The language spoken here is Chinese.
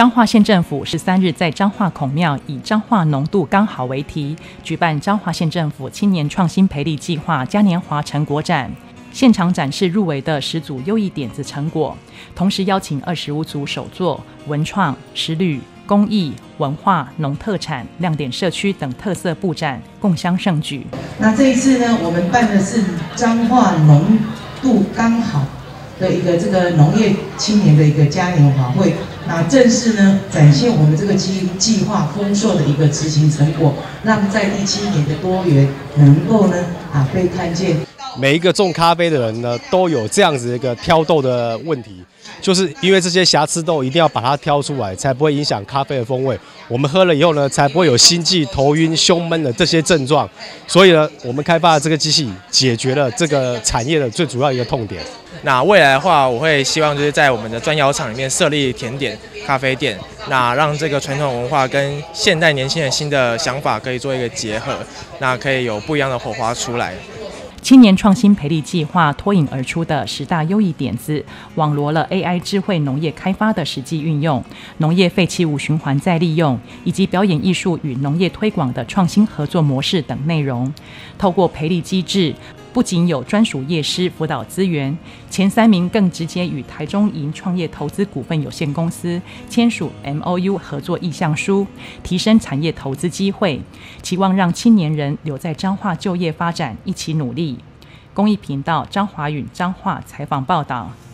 彰化县政府13日在彰化孔庙以彰化浓度刚好为题，举办彰化县政府青年创新培力计划嘉年华成果展，现场展示入围的10组优异点子成果，同时邀请25组手作、文创、实旅、公益、文化、农特产、亮点社区等特色布展，共襄盛举。 那这一次呢，我们办的是彰化浓度刚好的一个这个农业青年的一个嘉年华会，那正式呢展现我们这个计划丰硕的一个执行成果，让在地青年的多元能够呢被看见。 每一个种咖啡的人呢，都有这样子的一个挑豆的问题，就是因为这些瑕疵豆一定要把它挑出来，才不会影响咖啡的风味。我们喝了以后呢，才不会有心悸、头晕、胸闷的这些症状。所以呢，我们开发的这个机器解决了这个产业的最主要一个痛点。 那未来的话，我会希望就是在我们的砖窑厂里面设立甜点咖啡店，那让这个传统文化跟现代年轻人新的想法可以做一个结合，那可以有不一样的火花出来。 青年创新培力计划脱颖而出的10大优异点子，网罗了 AI 智慧农业开发的实际运用、农业废弃物循环再利用，以及表演艺术与农业推广的创新合作模式等内容。透过培力机制，不仅有专属业师辅导资源，前3名更直接与台中营创业投资股份有限公司签署 MOU 合作意向书，提升产业投资机会，期望让青年人留在彰化就业发展，一起努力。公益频道张华允彰化采访报道。